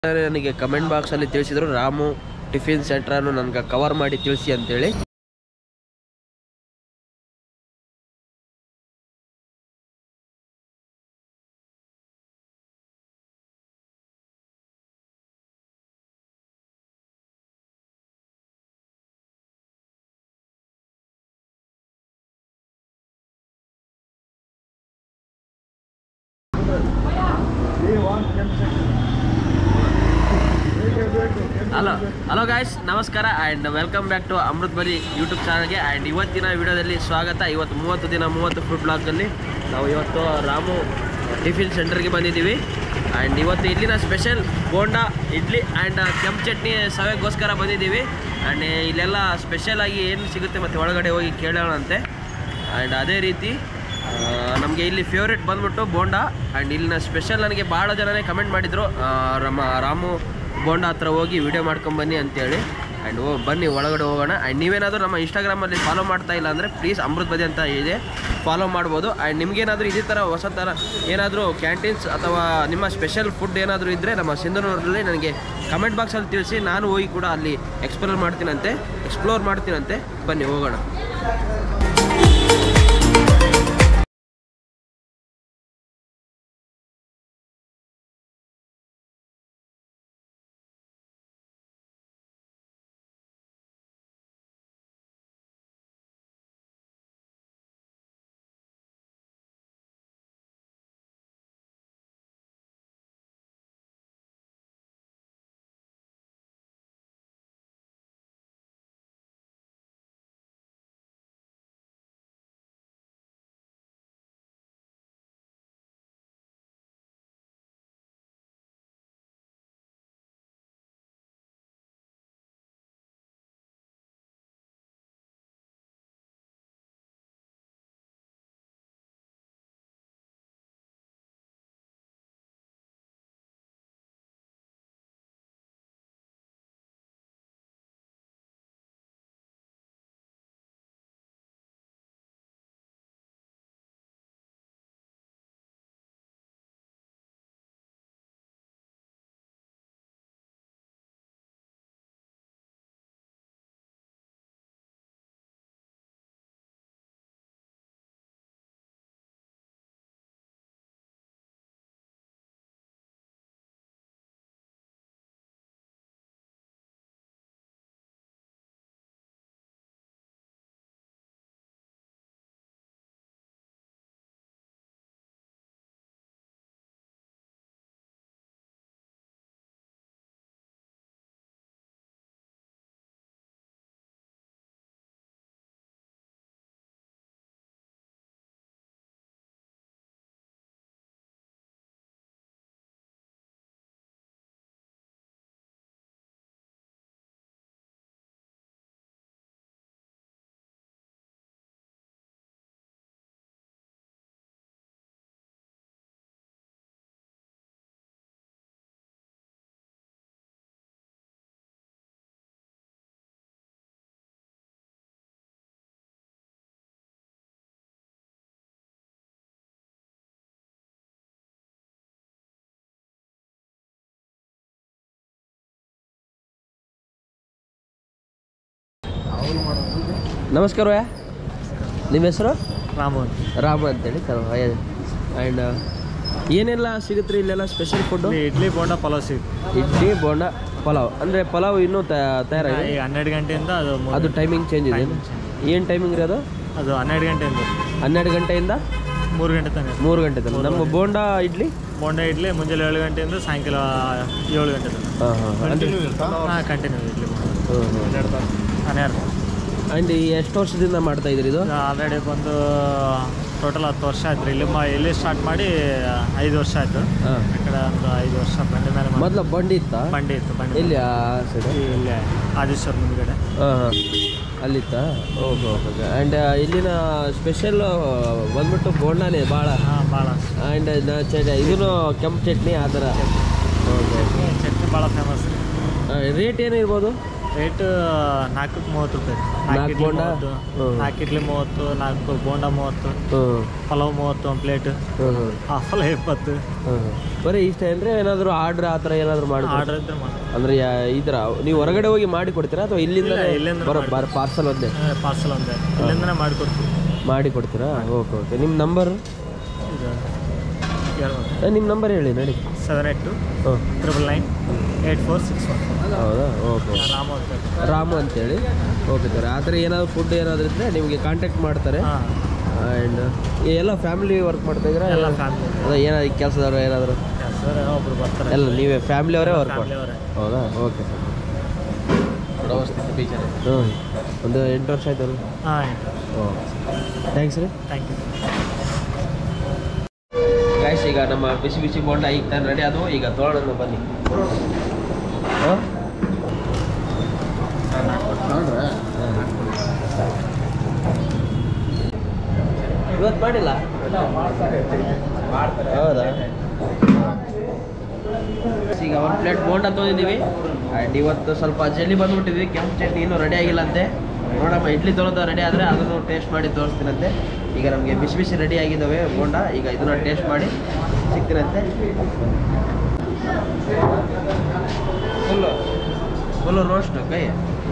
ನನಗೆ ಕಮೆಂಟ್ ಬಾಕ್ಸಲ್ಲಿ ತಿಳಿಸಿದ್ರು ರಾಮು ಟಿಫಿನ್ ಸೆಂಟ್ರನ್ನು ನನಗೆ ಕವರ್ ಮಾಡಿ ತಿಳಿಸಿ ಅಂತೇಳಿ. ಹಲೋ ಗಾಯ್ಸ್, ನಮಸ್ಕಾರ and welcome back to Amrut ಬರಿ ಯೂಟ್ಯೂಬ್ ಚಾನಲ್ಗೆ. ಆ್ಯಂಡ್ ಇವತ್ತಿನ ವಿಡಿಯೋದಲ್ಲಿ ಸ್ವಾಗತ. ಇವತ್ತು 30 ದಿನ 30 ಫುಡ್ ಬ್ಲಾಗಲ್ಲಿ ನಾವು ಇವತ್ತು ರಾಮು ಟಿಫಿನ್ ಸೆಂಟರ್ಗೆ ಬಂದಿದ್ದೀವಿ. ಆ್ಯಂಡ್ ಇವತ್ತು ಇಲ್ಲಿನ ಸ್ಪೆಷಲ್ ಬೋಂಡಾ, ಇಡ್ಲಿ ಆ್ಯಂಡ್ ಕೆಂಪು ಚಟ್ನಿ ಸವೆಗೋಸ್ಕರ ಬಂದಿದ್ದೀವಿ. ಆ್ಯಂಡ್ ಇಲ್ಲೆಲ್ಲ ಸ್ಪೆಷಲಾಗಿ ಏನು ಸಿಗುತ್ತೆ ಮತ್ತು ಒಳಗಡೆ ಹೋಗಿ ಕೇಳೋಣಂತೆ. ಆ್ಯಂಡ್ ಅದೇ ರೀತಿ ನಮಗೆ ಇಲ್ಲಿ ಫೇವ್ರೇಟ್ ಬಂದ್ಬಿಟ್ಟು ಬೋಂಡಾ. ಆ್ಯಂಡ್ ಇಲ್ಲಿನ ಸ್ಪೆಷಲ್ ನನಗೆ ಭಾಳ ಜನನೇ ಕಮೆಂಟ್ ಮಾಡಿದರು ರಾಮು ಬೋಂಡಾ ಹತ್ರ ಹೋಗಿ ವಿಡಿಯೋ ಮಾಡ್ಕೊಂಬನ್ನಿ ಅಂತೇಳಿ. ಆ್ಯಂಡ್ ಬನ್ನಿ ಒಳಗಡೆ ಹೋಗೋಣ. ಆ್ಯಂಡ್ ನೀವೇನಾದರೂ ನಮ್ಮ ಇನ್ಸ್ಟಾಗ್ರಾಮಲ್ಲಿ ಫಾಲೋ ಮಾಡ್ತಾ ಇಲ್ಲ ಅಂದರೆ ಪ್ಲೀಸ್ ಅಮೃತ್ ಬದಿ ಅಂತ ಇದೆ, ಫಾಲೋ ಮಾಡ್ಬೋದು. ಆ್ಯಂಡ್ ನಿಮಗೇನಾದರೂ ಇದೇ ಥರ ಹೊಸ ಥರ ಏನಾದರೂ ಕ್ಯಾಂಟೀನ್ಸ್ ಅಥವಾ ನಿಮ್ಮ ಸ್ಪೆಷಲ್ ಫುಡ್ ಏನಾದರೂ ಇದ್ದರೆ ನಮ್ಮ ಸಿಂಧನೂರಲ್ಲಿ ನನಗೆ ಕಮೆಂಟ್ ಬಾಕ್ಸಲ್ಲಿ ತಿಳಿಸಿ, ನಾನು ಹೋಗಿ ಕೂಡ ಅಲ್ಲಿ ಎಕ್ಸ್ಪ್ಲೋರ್ ಮಾಡ್ತೀನಂತೆ. ಬನ್ನಿ ಹೋಗೋಣ. ನಮಸ್ಕಾರ. ನಿಮ್ಮ ಹೆಸರು? ರಾಮು ಅಂತೇಳಿ ಸರ್. ಆ್ಯಂಡ್ ಏನೆಲ್ಲ ಸಿಗುತ್ತೆ ಇಲ್ಲೆಲ್ಲ ಸ್ಪೆಷಲ್ ಫುಡ್ಡು? ಇಡ್ಲಿ ಬೋಂಡಾ ಪಲಾವ್ ಸಿಗುತ್ತೆ. ಇಡ್ಲಿ ಬೋಂಡಾ ಪಲಾವ್ ಅಂದರೆ ಪಲಾವ್ ಇನ್ನೂ ತಯಾರಾಗಿದೆ? 12 ಗಂಟೆಯಿಂದ ಅದು ಟೈಮಿಂಗ್ ಚೇಂಜ್ ಇದೆ. ಏನು ಟೈಮಿಂಗ್ ಇರೋದು? ಅದು 12 ಗಂಟೆಯಿಂದ 12 ಗಂಟೆಯಿಂದ 3 ಗಂಟೆ ತನಕ. 3 ಗಂಟೆ ತನಕ. ನಮ್ಮ ಬೋಂಡಾ ಇಡ್ಲಿ ಮುಂಜಾನೆ 7 ಗಂಟೆಯಿಂದ ಸಾಯಂಕಾಲ 7 ಗಂಟೆ ತನಕ. ಕಂಟಿನ್ಯೂ ಇಡ್ಲಿ ಬೋಂಡಾ 12 ಆ್ಯಂಡ್ ಎಷ್ಟು ವರ್ಷದಿಂದ ಮಾಡ್ತಾ ಇದ್ದೀರಿ ಇದು? ಆಲ್ರೆಡಿ ಬಂದು ಟೋಟಲ್ 10 ವರ್ಷ ಆಯ್ತು. ಇಲ್ಲಿ ಸ್ಟಾರ್ಟ್ ಮಾಡಿ 5 ವರ್ಷ ಆಯಿತು. ಈ ಕಡೆ ಒಂದು 5 ವರ್ಷ ಬಂಡಿ ಮೇಲೆ. ಮೊದಲು ಬಂಡಿ ಇತ್ತಾ? ಬಂಡಿ ಇತ್ತು. ಇಲ್ಲಿ ಆ ಸೈಡ್ ಇಲ್ಲಿ ಆದೇಶ್ವರ ಮುಂದ್ಗಡೆ. ಅಲ್ಲಿತ್ತಾ? ಓಕೆ. ಆ್ಯಂಡ್ ಇಲ್ಲಿನ ಸ್ಪೆಷಲ್ ಬಂದ್ಬಿಟ್ಟು ಬೋಂಡಾನೇ ಭಾಳ. ಆ್ಯಂಡ್ ಇದೂ ಕೆಂಪು ಚಟ್ನಿ ಆ ಥರ. ಚಟ್ನಿ ಭಾಳ ಫೇಮಸ್. ರೇಟ್ ಏನಿರ್ಬೋದು? ರೇಟ್ 430 ರೂಪಾಯಿ. 4 ಬೋಂಡ? 4 ಇಡ್ಲಿ 30, 4 ಬೋಂಡ 30, ಪಲಾವ್ 30 ಒಂದು ಪ್ಲೇಟ್, ಹಾಫಲ್ 20. ಬರೀ ಇಷ್ಟ ಏನ್ರಿ ಏನಾದರೂ ಆರ್ಡ್ರ್ ಆ ಥರ ಏನಾದರೂ ಮಾಡಿ ಆರ್ಡರ್ ಇದ್ರೆ ಮಾಡಿ. ಅಂದರೆ ಈ ಥರ ನೀವು ಹೊರಗಡೆ ಹೋಗಿ ಮಾಡಿ ಕೊಡ್ತೀರಾ ಅಥವಾ ಇಲ್ಲಿಂದ ಪಾರ್ಸಲ್ ಒಂದೇ? ಪಾರ್ಸಲ್ ಒಂದೇ, ಇಲ್ಲಿಂದನೇ ಮಾಡಿಕೊಡ್ತೀವಿ. ಮಾಡಿ ಕೊಡ್ತೀರಾ? Okay okay. ನಿಮ್ಮ ನಂಬರು? ನಿಮ್ಮ ನಂಬರ್ ಹೇಳಿ ನಡಿ. 7829998461. ಹೌದಾ? ಓಕೆ. ರಾಮು ಅಂತೇಳಿ. Okay sir. ಆ ಥರ ಏನಾದರೂ ಫುಡ್ ಏನಾದರೂ ಇದ್ದರೆ ನಿಮಗೆ ಕಾಂಟ್ಯಾಕ್ಟ್ ಮಾಡ್ತಾರೆ. ಆ್ಯಂಡ್ ಎಲ್ಲ ಫ್ಯಾಮಿಲಿ ವರ್ಕ್ ಮಾಡ್ತಾಯಿದ್ದೀರಾ? ಎಲ್ಲ ಫ್ಯಾಮಿಲಿ. ಅದೇ ಏನಾದ್ರು ಕೆಲಸದವ್ರು ಏನಾದರೂ? ಒಬ್ರು ಬರ್ತಾರೆ. ಎಲ್ಲ ನೀವೇ ಫ್ಯಾಮಿಲಿಯವರೇ ವರ್ಕ್ ಮಾಡ್ತಾರೆ? ಹೌದಾ? Okay sir. ಹ್ಞೂ ಒಂದು 8 ವರ್ಷ ಆಯ್ತಲ್ಲ? ಹಾಂ. ಓಕೆ. ಥ್ಯಾಂಕ್ಸ್ ರೀ. Thank you. ಗಾಯ್ಸ್, ಈಗ ನಮ್ಮ ಬಿಸಿ ಬಿಸಿ ಬೋಂಡ ಈಗ ತಾನು ರೆಡಿ ಅದು. ಈಗ ತೊಗೊಳ್ಳೋಣ ಬನ್ನಿ. ಇವತ್ತು ಮಾಡಿಲ್ಲ? ಹೌದಾ? ಈಗ ಒಂದು ಪ್ಲೇಟ್ ಬೋಂಡ ತೊಗೊಂಡಿದ್ದೀವಿ. ಆ್ಯಂಡ್ ಇವತ್ತು ಸ್ವಲ್ಪ ಜಲ್ಲಿ ಬಂದ್ಬಿಟ್ಟಿದ್ವಿ. ಕೆಂಪು ಚಟ್ನಿ ಇನ್ನೂ ರೆಡಿ ಆಗಿಲ್ಲ ಅಂತೆ. ನೋಡಮ್ಮ, ಇಡ್ಲಿ ತೊಗೊಳೋದು ರೆಡಿ ಆದರೆ ಅದನ್ನು ಟೇಸ್ಟ್ ಮಾಡಿ ತೋರಿಸ್ತೀನಂತೆ. ಈಗ ನಮಗೆ ಬಿಸಿ ಬಿಸಿ ರೆಡಿ ಆಗಿದ್ದಾವೆ ಬೋಂಡ. ಈಗ ಇದನ್ನು ಟೇಸ್ಟ್ ಮಾಡಿ ಸಿಗ್ತೀನಂತೆ. ಫುಲ್ಲು ರೋಸ್ಟ್ ಕೈ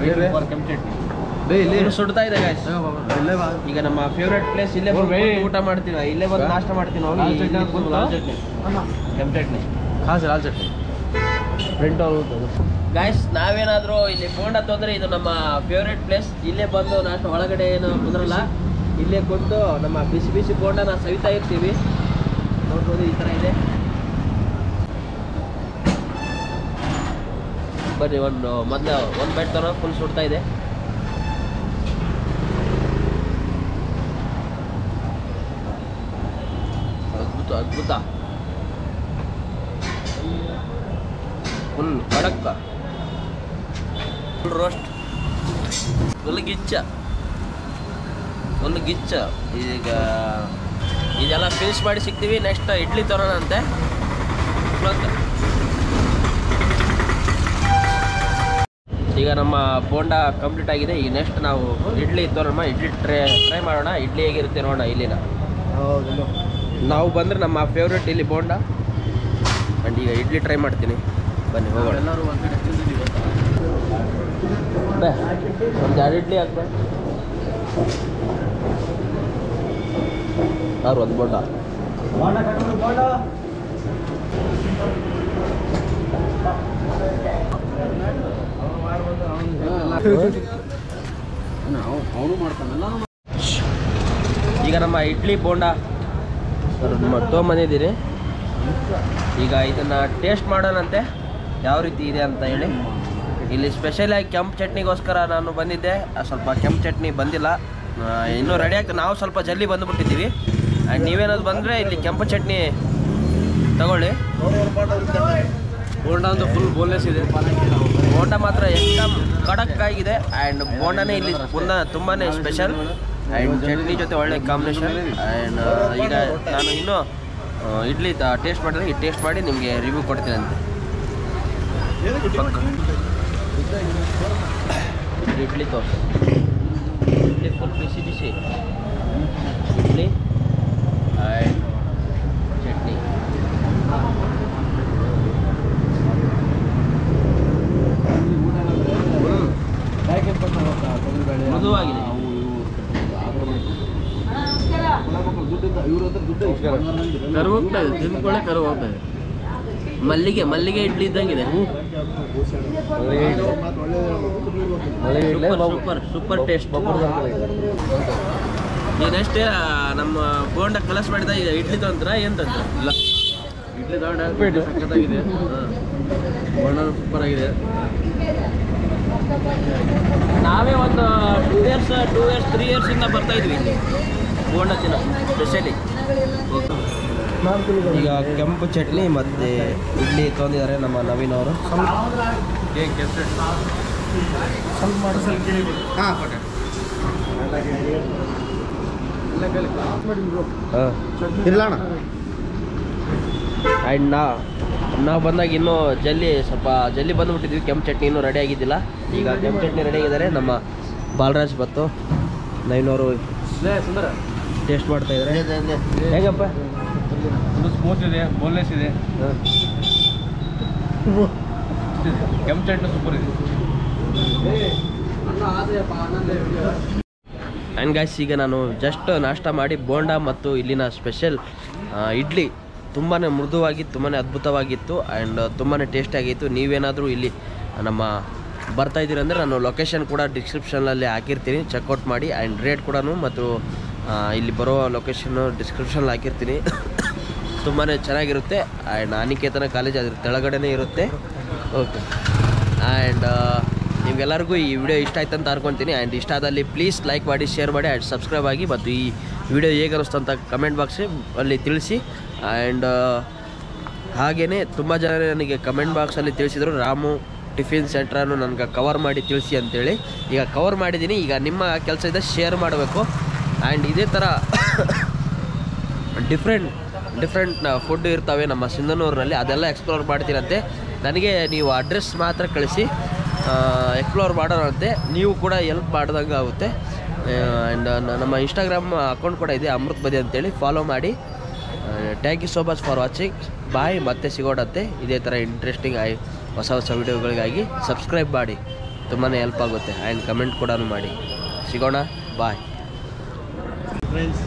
ಇಲ್ಲಿ ಸುಡ್ತಾ ಇದೆ ಗಾಯ್ಸ್. ಈಗ ನಮ್ಮ ಫೇವ್ರೇಟ್ ಪ್ಲೇಸ್ ಇಲ್ಲೇ ಊಟ ಮಾಡ್ತೀವಿ, ಇಲ್ಲೇ ಬಂದು ನಾಷ್ಟ ಮಾಡ್ತೀವಿ ನಾವು. ಕೆಂಪು ಚಟ್ನಿ ಖಾಸ್ ಲಾಲ್ ಚಟ್ನಿ ಫ್ರೆಂಟ್ ಗಾಯ್ಸ್. ನಾವೇನಾದರೂ ಇಲ್ಲಿ ಬೋಂಡ ತೊಂದರೆ ಇದು ನಮ್ಮ ಫೇವ್ರೇಟ್ ಪ್ಲೇಸ್. ಇಲ್ಲೇ ಬಂದು ನಾಷ್ಟ ಒಳಗಡೆ ಏನು ಕುಂದ್ರಲ್ಲ, ಇಲ್ಲೇ ಕುಂತು ನಮ್ಮ ಬಿಸಿ ಬಿಸಿ ಬೋಂಡನ ಸವಿತಾ ಇರ್ತೀವಿ. ನೋಡ್ಬೋದು ಈ ಥರ ಇದೆ. ಬನ್ನಿ ಒಂದು ಬೈಟ್ ತರೋ. ಫುಲ್ ಸುಡ್ತಾ ಇದೆ. ಅದ್ಭುತ ಅದ್ಭುತ. ಫುಲ್ ಕಡಕ್ಕ, ಫುಲ್ ರೋಸ್ಟ್, ಫುಲ್ ಗಿಚ್ಚ. ಈಗ ಇದೆಲ್ಲ ಫಿನಿಶ್ ಮಾಡಿ ಸಿಗ್ತೀವಿ. ನೆಕ್ಸ್ಟ್ ಇಡ್ಲಿ ತರೋಣ ಅಂತೆ. ಈಗ ನಮ್ಮ ಬೋಂಡ ಕಂಪ್ಲೀಟ್ ಆಗಿದೆ. ಈಗ ನೆಕ್ಸ್ಟ್ ನಾವು ಇಡ್ಲಿ ತರೋಣ. ಇಡ್ಲಿ ಟ್ರೈ ಮಾಡೋಣ. ಇಡ್ಲಿ ಹೇಗಿರುತ್ತೆ ನೋಡೋಣ ಇಲ್ಲಿನ. ನಾವು ಬಂದರೆ ನಮ್ಮ ಫೇವ್ರೇಟ್ ಇಲ್ಲಿ ಬೋಂಡ. ಆ್ಯಂಡ್ ಈಗ ಇಡ್ಲಿ ಟ್ರೈ ಮಾಡ್ತೀನಿ. ಬನ್ನಿ ಹೋಗೋಣ. ಎಲ್ಲರೂ ಒಂದು ಕಡೆ ತಿಂದಿದ್ದೀವಿ. ಒಂದು 2 ಇಡ್ಲಿ ಹಾಕ್ಬೇಕು. ಯಾರು ಒಂದು ಬೋಂಡ ಅವನು ಮಾಡ್ತಾನಲ್ಲ. ಈಗ ನಮ್ಮ ಇಡ್ಲಿ ಬೋಂಡ ತೊಗೊಂಬಂದಿದ್ದೀರಿ. ಈಗ ಇದನ್ನು ಟೇಸ್ಟ್ ಮಾಡೋಣಂತೆ ಯಾವ ರೀತಿ ಇದೆ ಅಂತ ಹೇಳಿ. ಇಲ್ಲಿ ಸ್ಪೆಷಲಾಗಿ ಕೆಂಪು ಚಟ್ನಿಗೋಸ್ಕರ ನಾನು ಬಂದಿದ್ದೆ. ಸ್ವಲ್ಪ ಕೆಂಪು ಚಟ್ನಿ ಬಂದಿಲ್ಲ, ಇನ್ನೂ ರೆಡಿ ಆಗ್ತದೆ. ನಾವು ಸ್ವಲ್ಪ ಜಲ್ದಿ ಬಂದುಬಿಟ್ಟಿದ್ದೀವಿ. ಆ್ಯಂಡ್ ನೀವೇನಾದ್ರು ಬಂದರೆ ಇಲ್ಲಿ ಕೆಂಪು ಚಟ್ನಿ ತಗೊಳ್ಳಿ. ಬೋಂಡ ಒಂದು ಫುಲ್ ಬೋನ್ಲೆಸ್ ಇದೆ. ಬೋಂಡ ಮಾತ್ರ ಎಕ್ದಮ್ ಖಡಕ್ ಆಗಿದೆ. ಆ್ಯಂಡ್ ಬೋಂಡನೇ ಇಲ್ಲಿ ತುಂಬಾ ಸ್ಪೆಷಲ್. ಆ್ಯಂಡ್ ಚಟ್ನಿ ಜೊತೆ ಒಳ್ಳೆ ಕಾಂಬಿನೇಷನ್. ಆ್ಯಂಡ್ ಈಗ ನಾನು ಇನ್ನೂ ಇಡ್ಲಿ ಟೇಸ್ಟ್ ಮಾಡಿದ್ರೆ ಈ ಟೇಸ್ಟ್ ಮಾಡಿ ನಿಮಗೆ ರಿವ್ಯೂ ಕೊಡ್ತೀನಿ ಅಂತೆ. ಇಡ್ಲಿ ತೋರಿಸಿ. ಇಡ್ಲಿ ಫುಲ್ ಬಿಸಿ ಬಿಸಿ ಇಡ್ಲಿ ಆ್ಯಂಡ್ ಚಟ್ನಿ. ಮೃದುವಾಗಿದೆ. ಕರು ಹೋಗ್ತಾ ಇದೆ, ತಿಂದ್ಕೊಳ್ಳೆ ಕರು ಹೋಗ್ತಾ ಇದೆ. ಮಲ್ಲಿಗೆ ಇಡ್ಲಿ ಇದ್ದಂಗಿದೆ. Super taste. ನೀನಷ್ಟೇ ನಮ್ಮ ಬೋಂಡ ಕಲಸ್ ಮಾಡಿದ. ಈಗ ಇಡ್ಲಿ ತಂತ್ರ ಏನು ತಂತ್ರ ಇಲ್ಲ. ಇಡ್ಲಿ ತಗೊಂಡು ಸಕ್ಕತ್ತಾಗಿದೆ. ಬೋಂಡ ಸೂಪರ್ ಆಗಿದೆ. ನಾವೇ ಒಂದು 2 ಇಯರ್ಸ್ 3 ಇಯರ್ಸಿಂದ ಬರ್ತಾ ಇದ್ವಿ ಇಲ್ಲಿ ಬೋಂಡ ತಿನ್ನ ಸ್ಪೆಷಲಿ. ಈಗ ಕೆಂಪು ಚಟ್ನಿ ಮತ್ತು ಇಡ್ಲಿ ತೊಗೊಂಡಿದ್ದಾರೆ ನಮ್ಮ ನವೀನ್ ಅವರು. ಆ್ಯಂಡ್ ನಾವು ಬಂದಾಗ ಇನ್ನೂ ಸ್ವಲ್ಪ ಜಲ್ದಿ ಬಂದುಬಿಟ್ಟಿದ್ವಿ. ಕೆಂಪು ಚಟ್ನಿ ಇನ್ನೂ ರೆಡಿ ಆಗಿದ್ದಿಲ್ಲ. ಈಗ ಕೆಂಪು ಚಟ್ನಿ ರೆಡಿ ಆಗಿದ್ದಾರೆ. ನಮ್ಮ ಬಾಲರಾಜ್ ಬತ್ತು ನೈನವರು ಸುಂದರ ಟೇಸ್ಟ್ ಮಾಡ್ತಾ ಇದ್ದಾರೆ. ಹೇಗಪ್ಪ? ಸ್ಮೂತ್ ಇದೆ, ಬೋನ್ಲೆಸ್ ಇದೆ, ಕೆಂಪು ಚಟ್ನಿ ಸೂಪರ್ ಇದೆ. ಆ್ಯಂಡ್ ಗಾಯ್ಸ್, ಈಗ ನಾನು ಜಸ್ಟ್ ನಾಷ್ಟ ಮಾಡಿ ಬೋಂಡಾ ಮತ್ತು ಇಲ್ಲಿನ ಸ್ಪೆಷಲ್ ಇಡ್ಲಿ ತುಂಬಾ ಮೃದುವಾಗಿ ತುಂಬಾ ಅದ್ಭುತವಾಗಿತ್ತು ಆ್ಯಂಡ್ ತುಂಬಾ ಟೇಸ್ಟಿಯಾಗಿತ್ತು. ನೀವೇನಾದರೂ ಇಲ್ಲಿ ನಮ್ಮ ಬರ್ತಾ ಇದ್ದೀರಿ ಅಂದರೆ ನಾನು ಲೊಕೇಶನ್ ಕೂಡ ಡಿಸ್ಕ್ರಿಪ್ಷನಲ್ಲಿ ಹಾಕಿರ್ತೀನಿ, ಚೆಕ್ಔಟ್ ಮಾಡಿ. ಆ್ಯಂಡ್ ರೇಟ್ ಕೂಡ ಮತ್ತು ಇಲ್ಲಿ ಬರೋ ಲೊಕೇಶನ್ನು ಡಿಸ್ಕ್ರಿಪ್ಷನಲ್ಲಿ ಹಾಕಿರ್ತೀನಿ. ತುಂಬಾ ಚೆನ್ನಾಗಿರುತ್ತೆ. ಆ್ಯಂಡ್ ಅನಿಕೇತನ ಕಾಲೇಜ್ ಅದ್ರ ಕೆಳಗಡೆನೇ ಇರುತ್ತೆ. ಓಕೆ, ಆ್ಯಂಡ್ ನಿಮಗೆಲ್ಲರಿಗೂ ಈ ವಿಡಿಯೋ ಇಷ್ಟ ಆಯ್ತು ಅಂತ ಅನ್ಕೊತೀನಿ. ಆ್ಯಂಡ್ ಇಷ್ಟ ಆದಲ್ಲಿ ಪ್ಲೀಸ್ ಲೈಕ್ ಮಾಡಿ, ಶೇರ್ ಮಾಡಿ ಆ್ಯಂಡ್ ಸಬ್ಸ್ಕ್ರೈಬ್ ಆಗಿ. ಮತ್ತು ಈ ವಿಡಿಯೋ ಹೇಗೆ ಅನ್ನಿಸ್ತು ಅಂತ ಕಮೆಂಟ್ ಬಾಕ್ಸ್ ಅಲ್ಲಿ ತಿಳಿಸಿ. ಆ್ಯಂಡ್ ಹಾಗೆಯೇ ತುಂಬ ಜನ ನನಗೆ ಕಮೆಂಟ್ ಬಾಕ್ಸಲ್ಲಿ ತಿಳಿಸಿದರು, ರಾಮು ಟಿಫಿನ್ ಸೆಂಟ್ರನ್ನು ನನಗೆ ಕವರ್ ಮಾಡಿ ತಿಳಿಸಿ ಅಂತೇಳಿ. ಈಗ ಕವರ್ ಮಾಡಿದ್ದೀನಿ. ಈಗ ನಿಮ್ಮ ಕೆಲಸ ಇದೆ ಶೇರ್ ಮಾಡಬೇಕು. ಆ್ಯಂಡ್ ಇದೇ ಥರ ಡಿಫ್ರೆಂಟ್ ಫುಡ್ ಇರ್ತವೆ ನಮ್ಮ ಸಿಂಧನೂರಿನಲ್ಲಿ, ಅದೆಲ್ಲ ಎಕ್ಸ್ಪ್ಲೋರ್ ಮಾಡ್ತೀರಂತೆ. ನನಗೆ ನೀವು ಅಡ್ರೆಸ್ ಮಾತ್ರ ಕಳಿಸಿ, ಎಕ್ಸ್ಪ್ಲೋರ್ ಮಾಡೋಣಂತೆ. ನೀವು ಕೂಡ ಎಲ್ಪ್ ಮಾಡ್ದಂಗೆ ಆಗುತ್ತೆ. ಆ್ಯಂಡ್ ನಮ್ಮ ಇನ್ಸ್ಟಾಗ್ರಾಮ್ ಅಕೌಂಟ್ ಕೂಡ ಇದೆ, ಅಮೃತ್ ಬದಿ ಅಂತೇಳಿ, ಫಾಲೋ ಮಾಡಿ. Thank you so much for watching. Bye, ಮತ್ತೆ ಸಿಗೋಣಂತೆ ಇದೇ ಥರ ಇಂಟ್ರೆಸ್ಟಿಂಗ್ ಹೊಸ ವಿಡಿಯೋಗಳಿಗಾಗಿ. ಸಬ್ಸ್ಕ್ರೈಬ್ ಮಾಡಿ, ತುಂಬಾ ಹೆಲ್ಪ್ ಆಗುತ್ತೆ. ಆ್ಯಂಡ್ ಕಮೆಂಟ್ ಕೂಡ ಮಾಡಿ. ಸಿಗೋಣ, ಬಾಯ್ ಫ್ರೆಂಡ್ಸ್.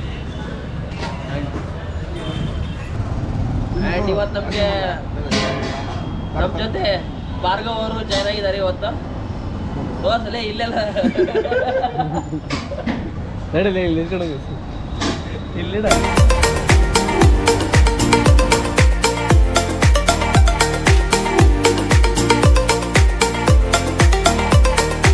ಆ್ಯಂಡ್ ಇವತ್ತು ನಮ್ಮ ಜೊತೆ ಭಾರ್ಗವ್ ಅವರು ಜಾಯ್ನ್ ಆಗಿದ್ದಾರೆ. ಇವತ್ತು ತೋರ್ಸಲೇ ಇಲ್ಲೆಲ್ಲ ನಡೀಲಿ ಇಲ್ಲಿ